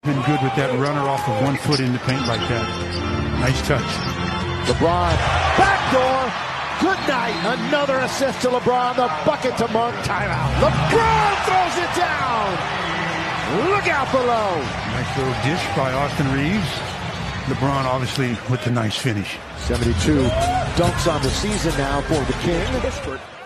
Been good with that runner off of 1 foot in the paint like that. Nice touch. LeBron, backdoor. Good night. Another assist to LeBron. The bucket to Monk. Timeout. LeBron throws it down. Look out below. Nice little dish by Austin Reeves. LeBron obviously with the nice finish. 72 dunks on the season now for the King.